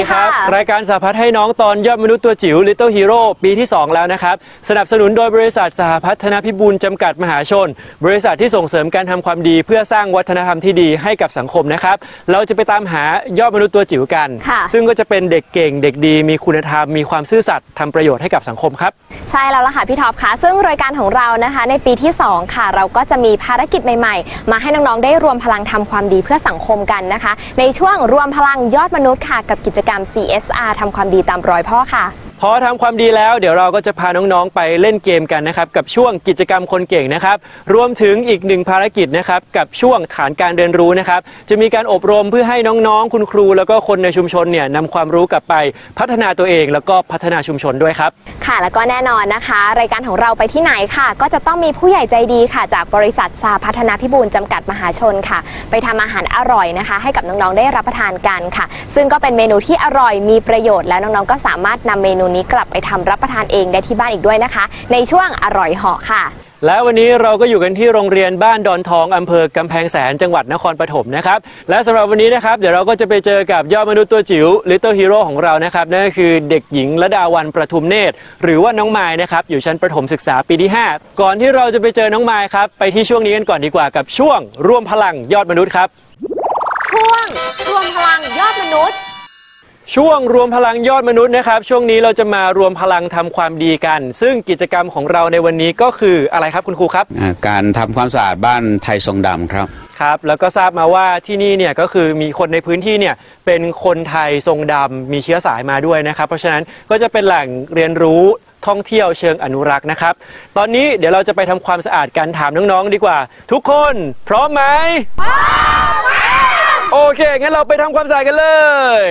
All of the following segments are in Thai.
ครับรายการสหพัฒน์ให้น้องตอนยอดมนุษย์ตัวจิ๋ว Little Hero ปีที่2แล้วนะครับสนับสนุนโดยบริษัทสหพัฒนพิบูลจำกัดมหาชนบริษัทที่ส่งเสริมการทำความดีเพื่อสร้างวัฒนธรรมที่ดีให้กับสังคมนะครับเราจะไปตามหายอดมนุษย์ตัวจิ๋วกันซึ่งก็จะเป็นเด็กเก่งเด็กดีมีคุณธรรมมีความซื่อสัตย์ทำประโยชน์ให้กับสังคมครับใช่แล้วล่ะค่ะพี่ท็อปค่ะซึ่งรายการของเรานะคะในปีที่2ค่ะเราก็จะมีภารกิจใหม่ๆมาให้น้องๆได้รวมพลังทำความดีเพื่อสังคมกันนะคะในช่วงรวมพลังยอดมนุษย์ค่ะกับกิจกรรม CSR ทำความดีตามรอยพ่อค่ะพอทำความดีแล้วเดี๋ยวเราก็จะพาน้องๆไปเล่นเกมกันนะครับกับช่วงกิจกรรมคนเก่งนะครับรวมถึงอีกหนึ่งภารกิจนะครับกับช่วงฐานการเรียนรู้นะครับจะมีการอบรมเพื่อให้น้องๆคุณครูแล้วก็คนในชุมชนเนี่ยนำความรู้กลับไปพัฒนาตัวเองแล้วก็พัฒนาชุมชนด้วยครับค่ะแล้วก็แน่นอนนะคะรายการของเราไปที่ไหนค่ะก็จะต้องมีผู้ใหญ่ใจดีค่ะจากบริษัทสหพัฒนพิบูลจำกัดมหาชนค่ะไปทำอาหารอร่อยนะคะให้กับน้องๆได้รับประทานกันค่ะซึ่งก็เป็นเมนูที่อร่อยมีประโยชน์และน้องๆก็สามารถนำเมนูนี้กลับไปทำรับประทานเองได้ที่บ้านอีกด้วยนะคะในช่วงอร่อยเหาะค่ะและวันนี้เราก็อยู่กันที่โรงเรียนบ้านดอนทองอำเภอกำแพงแสนจังหวัดนครปฐมนะครับและสำหรับวันนี้นะครับเดี๋ยวเราก็จะไปเจอกับยอดมนุษย์ตัวจิ๋ว Little Hero ของเรานะครับนั่นก็คือเด็กหญิงระดาวรรณประทุมเนตรหรือว่าน้องมายนะครับอยู่ชั้นประถมศึกษาปีที่5ก่อนที่เราจะไปเจอน้องมายครับไปที่ช่วงนี้กันก่อนดีกว่ากับช่วงรวมพลังยอดมนุษย์ครับช่วงรวมพลังยอดมนุษย์ช่วงรวมพลังยอดมนุษย์นะครับช่วงนี้เราจะมารวมพลังทำความดีกันซึ่งกิจกรรมของเราในวันนี้ก็คืออะไรครับคุณครูครับการทำความสะอาดบ้านไทยทรงดำครับครับแล้วก็ทราบมาว่าที่นี่เนี่ยก็คือมีคนในพื้นที่เนี่ยเป็นคนไทยทรงดำมีเชื้อสายมาด้วยนะครับเพราะฉะนั้นก็จะเป็นแหล่งเรียนรู้ท่องเที่ยวเชิงอนุรักษ์นะครับตอนนี้เดี๋ยวเราจะไปทำความสะอาดกันถามน้องๆดีกว่าทุกคนพร้อมไหมพร้อมโอเคงั้นเราไปทำความสะอาดกันเลย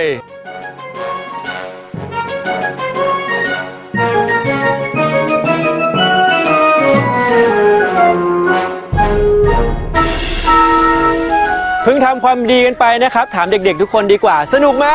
เพิ่งทำความดีกันไปนะครับถามเด็กๆทุกคนดีกว่าสนุกไหม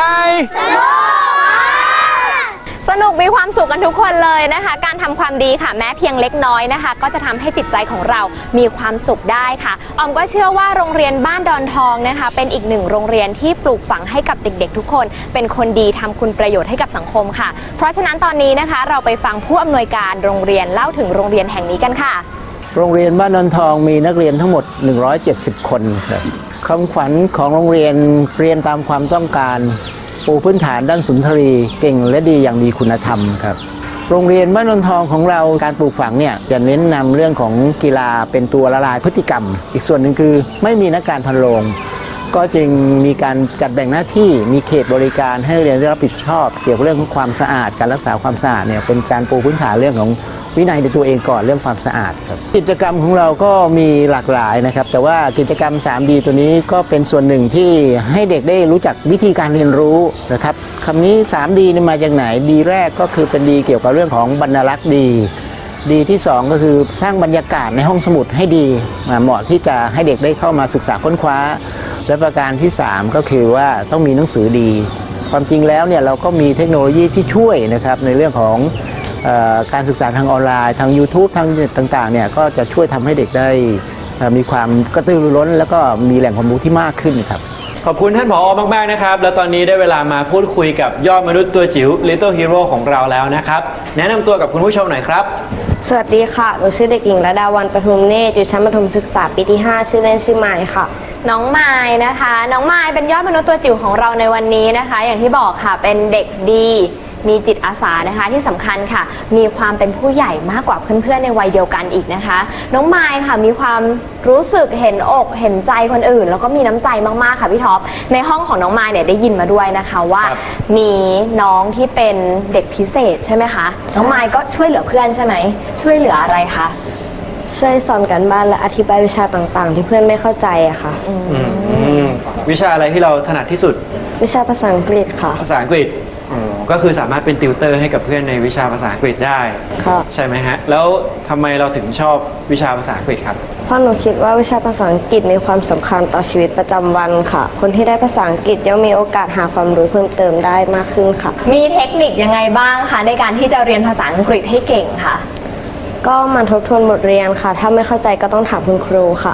สนุกมีความสุขกันทุกคนเลยนะคะการทำความดีค่ะแม้เพียงเล็กน้อยนะคะก็จะทำให้จิตใจของเรามีความสุขได้ค่ะออมก็เชื่อว่าโรงเรียนบ้านดอนทองนะคะเป็นอีกหนึ่งโรงเรียนที่ปลูกฝังให้กับเด็กๆทุกคนเป็นคนดีทำคุณประโยชน์ให้กับสังคมค่ะเพราะฉะนั้นตอนนี้นะคะเราไปฟังผู้อำนวยการโรงเรียนเล่าถึงโรงเรียนแห่งนี้กันค่ะโรงเรียนบ้านดอนทองมีนักเรียนทั้งหมด170คนครับคำขวัญของโรงเรียนเรียนตามความต้องการปูพื้นฐานด้านสุนทรีเก่งและดีอย่างมีคุณธรรมครับโรงเรียนบ้านดอนทองของเราการปลูกฝังเนี่ยจะเน้นนำเรื่องของกีฬาเป็นตัวละลายพฤติกรรมอีกส่วนหนึ่งคือไม่มีนักการพันโรงก็จึงมีการจัดแบ่งหน้าที่มีเขตบริการให้เรียนได้รับผิดชอบเกี่ยวกับเรื่องของความสะอาดการรักษาความสะอาดเนี่ยเป็นการปูพื้นฐานเรื่องของวินัยในตัวเองก่อนเรื่องความสะอาดครับกิจกรรมของเราก็มีหลากหลายนะครับแต่ว่ากิจกรรม 3D ตัวนี้ก็เป็นส่วนหนึ่งที่ให้เด็กได้รู้จักวิธีการเรียนรู้นะครับคำนี้ 3D นี่มาจากไหนดีแรกก็คือเป็นดีเกี่ยวกับเรื่องของบรรลักษ์ดีที่2ก็คือสร้างบรรยากาศในห้องสมุดให้ดีเหมาะที่จะให้เด็กได้เข้ามาศึกษาค้นคว้าและประการที่3ก็คือว่าต้องมีหนังสือดีความจริงแล้วเนี่ยเราก็มีเทคโนโลยีที่ช่วยนะครับในเรื่องของการศึกษาทางออนไลน์ทาง YouTube ทางต่างๆเนี่ยก็จะช่วยทำให้เด็กได้มีความกระตือรือร้นแล้วก็มีแหล่งความรู้ที่มากขึ้นครับขอบคุณท่านผอ.มากๆนะครับแล้วตอนนี้ได้เวลามาพูดคุยกับยอดมนุษย์ตัวจิ๋ว Little Hero ของเราแล้วนะครับแนะนำตัวกับคุณผู้ชมหน่อยครับสวัสดีค่ะหนูชื่อเด็กหญิงระดาวันประทุมเนตรอยู่ชั้นประถมศึกษาปีที่5ชื่อเล่นชื่อมายค่ะน้องมายนะคะน้องมายเป็นยอดมนุษย์ตัวจิ๋วของเราในวันนี้นะคะอย่างที่บอกค่ะเป็นเด็กดีมีจิตอาสานะคะที่สำคัญค่ะมีความเป็นผู้ใหญ่มากกว่าเพื่อนๆในวัยเดียวกันอีกนะคะน้องมายค่ะมีความรู้สึกเห็นอกเห็นใจคนอื่นแล้วก็มีน้ำใจมากๆค่ะพี่ท็อปในห้องของน้องมายเนี่ยได้ยินมาด้วยนะคะว่ามีน้องที่เป็นเด็กพิเศษใช่ไหมคะน้องมายก็ช่วยเหลือเพื่อนใช่ไหมช่วยเหลืออะไรคะช่วยสอนการบ้านและอธิบายวิชาต่างๆที่เพื่อนไม่เข้าใจอะค่ะวิชาอะไรที่เราถนัดที่สุดวิชาภาษาอังกฤษค่ะภาษาอังกฤษก็คือสามารถเป็นติวเตอร์ให้กับเพื่อนในวิชาภาษาอังกฤษได้ใช่ไหมฮะแล้วทำไมเราถึงชอบวิชาภาษาอังกฤษครับเพราะหนูคิดว่าวิชาภาษาอังกฤษมีความสำคัญต่อชีวิตประจำวันค่ะคนที่ได้ภาษาอังกฤษย่อมมีโอกาสหาความรู้เพิ่มเติมได้มากขึ้นค่ะมีเทคนิคยังไงบ้างคะในการที่จะเรียนภาษาอังกฤษให้เก่งค่ะก็มันทบทวนบทเรียนค่ะถ้าไม่เข้าใจก็ต้องถามคุณครูค่ะ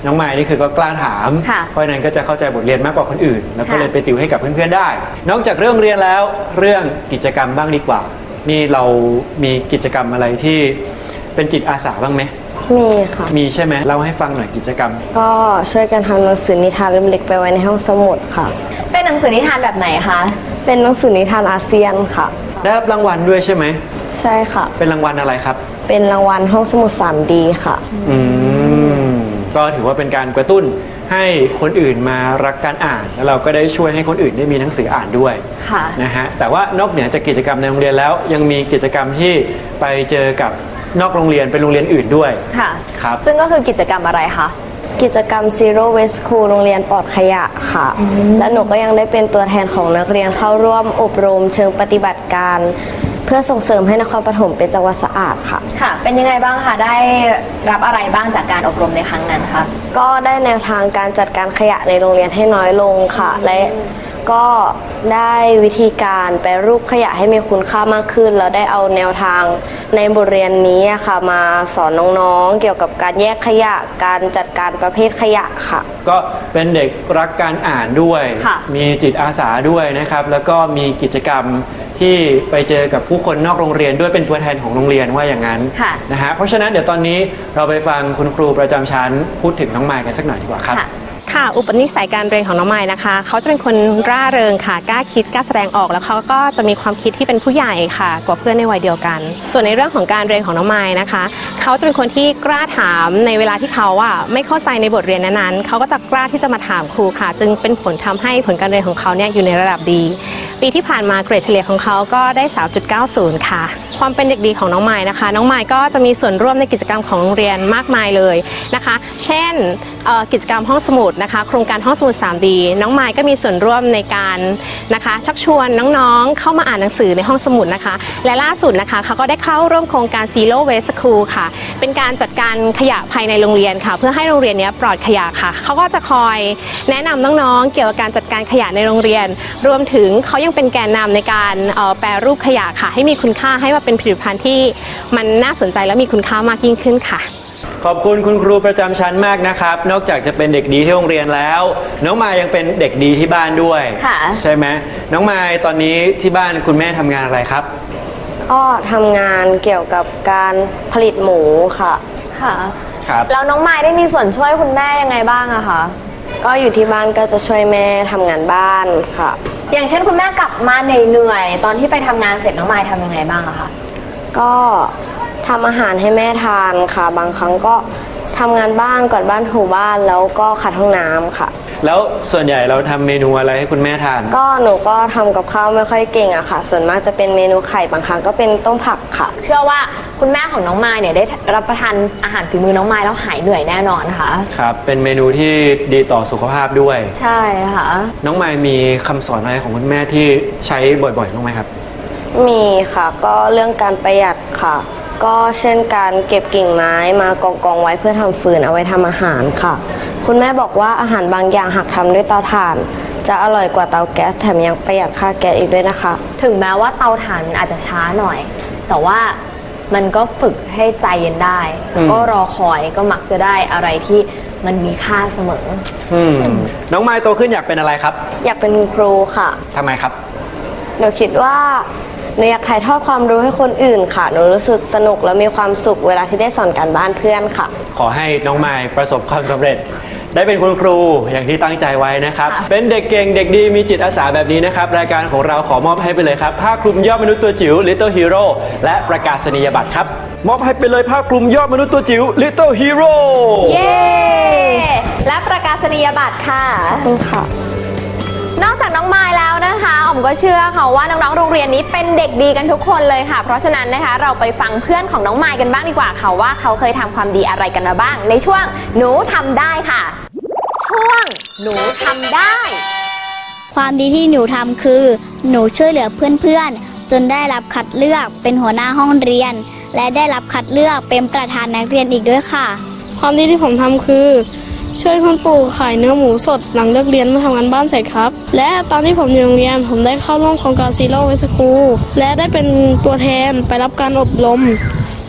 น้องไม้นี่คือก็กล้าถามค่ะเพราะฉะนั้นก็จะเข้าใจบทเรียนมากกว่าคนอื่น แล้วก็เลยไปติวให้กับเพื่อนๆได้ นอกจากเรื่องเรียนแล้วเรื่องกิจกรรมบ้างดีกว่า นี่เรามีกิจกรรมอะไรที่เป็นจิตอาสาบ้างไหมมีค่ะมีใช่ไหมเล่าให้ฟังหน่อยกิจกรรมก็ช่วยกันทำหนังสือนิทานเล่มเล็กไปไว้ในห้องสมุดค่ะเป็นหนังสือนิทานแบบไหนคะเป็นหนังสือนิทานอาเซียนค่ะได้รับรางวัลด้วยใช่ไหมใช่ค่ะเป็นรางวัลอะไรครับเป็นรางวัลห้องสมุด 3D ค่ะก็ถือว่าเป็นการกระตุ้นให้คนอื่นมารักการอ่าน แล้วเราก็ได้ช่วยให้คนอื่นได้มีหนังสืออ่านด้วยค่ะนะฮะแต่ว่านอกเหนือจากกิจกรรมในโรงเรียนแล้วยังมีกิจกรรมที่ไปเจอกับนอกโรงเรียนเป็นโรงเรียนอื่นด้วยค่ะครับซึ่งก็คือกิจกรรมอะไรคะกิจกรรม Zero Waste School โรงเรียนปลอดขยะค่ะ และหนูก็ยังได้เป็นตัวแทนของนักเรียนเข้าร่วมอบรมเชิงปฏิบัติการ เพื่อส่งเสริมให้นครปฐมเป็นจังหวัดสะอาดค่ะค่ะ เป็นยังไงบ้างคะ ได้รับอะไรบ้างจากการอบรมในครั้งนั้นคะก็ได้แนวทางการจัดการขยะในโรงเรียนให้น้อยลงค่ะ และก็ได้วิธีการแปรรูปขยะให้มีคุณค่ามากขึ้น แล้วได้เอาแนวทางในบทเรียนนี้ค่ะมาสอนน้องๆเกี่ยวกับการแยกขยะ การจัดการประเภทขยะค่ะก็เป็นเด็กรักการอ่านด้วยค่ะมีจิตอาสาด้วยนะครับ แล้วก็มีกิจกรรมที่ไปเจอกับผู้คนนอกโรงเรียนด้วยเป็นตัวแทนของโรงเรียนว่าอย่างนั้นค่ะนะฮะเพราะฉะนั้นเดี๋ยวตอนนี้เราไปฟังคุณครูประจำชั้นพูดถึงน้องไมค์กันสักหน่อยดีกว่าครับค่ะอุปนิสัยการเรียนของน้องไม้นะคะเขาจะเป็นคนร่าเริงค่ะกล้าคิดกล้าแสดงออกแล้วเขาก็จะมีความคิดที่เป็นผู้ใหญ่ค่ะกว่าเพื่อนในวัยเดียวกัน ส่วนในเรื่องของการเรียนของน้องไม้นะคะเขาจะเป็นคนที่กล้าถามในเวลาที่เขาไม่เข้าใจในบทเรียนนั้นๆเขาก็จะกล้าที่จะมาถามครูค่ะจึงเป็นผลทำให้ผลการเรียนของเขาเนี่ยอยู่ในระดับดีปีที่ผ่านมาเกรดเฉลี่ยของเขาก็ได้ 3.90 ค่ะความเป็นเด็กดีของน้องไม้นะคะน้องไม้ก็จะมีส่วนร่วมในกิจกรรมของโรงเรียนมากมายเลยนะคะเช่นกิจกรรมห้องสมุดนะคะโครงการห้องสมุด 3D น้องไม้ก็มีส่วนร่วมในการนะคะชักชวนน้องๆเข้ามาอ่านหนังสือในห้องสมุดนะคะและล่าสุดนะคะเขาก็ได้เข้าร่วมโครงการ Zero Waste School ค่ะเป็นการจัดการขยะภายในโรงเรียนค่ะเพื่อให้โรงเรียนนี้ปลอดขยะค่ะเขาก็จะคอยแนะนำน้องๆเกี่ยวกับการจัดการขยะในโรงเรียนรวมถึงเขายังเป็นแกนนำในการแปรรูปขยะค่ะให้มีคุณค่าให้มาเป็นผลิตภัณฑ์ที่มันน่าสนใจและมีคุณค่ามากยิ่งขึ้นค่ะขอบคุณคุณครูประจำชั้นมากนะครับ นอกจากจะเป็นเด็กดีที่โรงเรียนแล้ว น้องมายยังเป็นเด็กดีที่บ้านด้วยค่ะใช่ไหมน้องมายตอนนี้ที่บ้านคุณแม่ทำงานอะไรครับก็ทำงานเกี่ยวกับการผลิตหมูค่ะค่ะครับแล้วน้องไม้ได้มีส่วนช่วยคุณแม่ยังไงบ้างอะคะก็อยู่ที่บ้านก็จะช่วยแม่ทำงานบ้านค่ะอย่างเช่นคุณแม่กลับมาเหนื่อยๆตอนที่ไปทำงานเสร็จน้องไม้ทำยังไงบ้างอะคะก็ทำอาหารให้แม่ทานค่ะ บางครั้งก็ทำงานบ้านกวาดบ้านถูบ้านแล้วก็ขัดห้องน้ำค่ะแล้วส่วนใหญ่เราทำเมนูอะไรให้คุณแม่ทานก็หนูก็ทำกับข้าวไม่ค่อยเก่งอะค่ะ ส่วนมากจะเป็นเมนูไข่บางครั้งก็เป็นต้มผักค่ะเชื่อว่าคุณแม่ของน้องไม้เนี่ยได้รับประทานอาหารฝีมือน้องไม้แล้วหายเหนื่อยแน่นอนค่ะครับ เป็นเมนูที่ดีต่อสุขภาพด้วยใช่ค่ะน้องมายมีคำสอนอะไรของคุณแม่ที่ใช้บ่อยๆบ้างไหมครับมีค่ะก็เรื่องการประหยัดค่ะ ก็เช่นการเก็บกิ่งไม้มากองๆไว้เพื่อทำฟืนเอาไว้ทำอาหารค่ะ คุณแม่บอกว่าอาหารบางอย่างหากทำด้วยเตาถ่าน จะอร่อยกว่าเตาแก๊สแถมยังประหยัดค่าแก๊สอีกด้วยนะคะถึงแม้ว่าเตาถ่านอาจจะช้าหน่อย แต่ว่ามันก็ฝึกให้ใจเย็นได้แล้วก็รอคอยก็มักจะได้อะไรที่มันมีค่าเสมอน้องมายโตขึ้นอยากเป็นอะไรครับอยากเป็นคุณครูค่ะทำไมครับหนูคิดว่าหนูอยากถ่ายทอดความรู้ให้คนอื่นค่ะหนูรู้สึกสนุกและมีความสุขเวลาที่ได้สอนการบ้านเพื่อนค่ะขอให้น้องมายประสบความสำเร็จ ได้เป็นคุณครูอย่างที่ตั้งใจไว้นะครับค่ะเป็นเด็กเก่งเด็กดีมีจิตอาสาแบบนี้นะครับรายการของเราขอมอบให้ไปเลยครับผ้าคลุมยอดมนุษย์ตัวจิ๋ว Little Hero และประกาศนียบัตรครับมอบให้ไปเลยผ้าคลุมยอดมนุษย์ตัวจิ๋ว Little Hero เย้ และประกาศนียบัตรค่ะค่ะนอกจากน้องมายแล้วนะคะอ๋อมก็เชื่อค่ะว่าน้องๆโรงเรียนนี้เป็นเด็กดีกันทุกคนเลยค่ะ เพราะฉะนั้นนะคะเราไปฟังเพื่อนของน้องมายกันบ้างดีกว่าค่ะว่าเขาเคยทำความดีอะไรกันมาบ้าง ในช่วงหนูทำได้ค่ะ ช่วงหนูทำได้ความดีที่หนูทำคือ หนูช่วยเหลือเพื่อนๆจนได้รับคัดเลือกเป็นหัวหน้าห้องเรียน และได้รับคัดเลือกเป็นประธานนักเรียนอีกด้วยค่ะความดีที่ผมทำคือ ช่วยคุณปู่ขายเนื้อหมูสดหลังเลิกเรียนเมื่อทำงานบ้านเสร็จครับ และตอนที่ผมอยู่โรงเรียนผมได้เข้าร่วมโครงการ Zero Waste School และได้เป็นตัวแทนไปรับการอบรม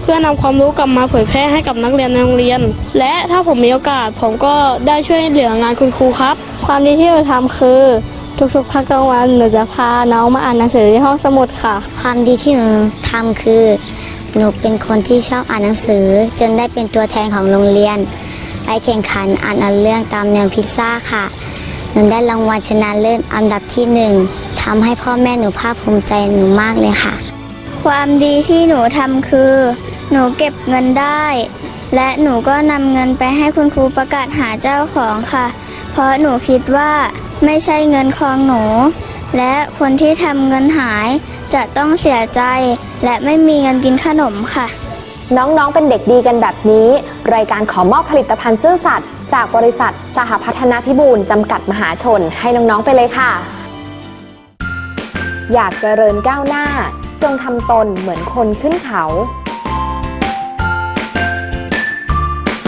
พื่อนำความรู้กลับมาเผยแพร่ให้กับนักเรียนในโรงเรียน และถ้าผมมีโอกาสผมก็ได้ช่วยเหลืองานคุณครูครับความดีที่หนูทำคือทุกๆพักกลางวันหนูจะพาน้องมาอ่านหนังสือที่ห้องสมุดค่ะความดีที่หนูทำคือหนูเป็นคนที่ชอบอ่านหนังสือจนได้เป็นตัวแทนของโรงเรียนไปแข่งขันอ่านเรื่องตามแนวพิซซ่าค่ะหนูได้รางวัลชนะเลิศอันดับที่1ทำให้พ่อแม่หนูภาคภูมิใจหนูมากเลยค่ะความดีที่หนูทำคือหนูเก็บเงินได้และหนูก็นำเงินไปให้คุณครูประกาศหาเจ้าของค่ะเพราะหนูคิดว่าไม่ใช่เงินของหนูและคนที่ทำเงินหายจะต้องเสียใจและไม่มีเงินกินขนมค่ะน้องๆเป็นเด็กดีกันแบบนี้รายการขอมอบผลิตภัณฑ์ซื่อสัตย์จากบริษัทสหพัฒนาพิบูลจำกัดมหาชนให้น้องๆไปเลยค่ะอยากเจริญก้าวหน้าจงทำตนเหมือนคนขึ้นเขา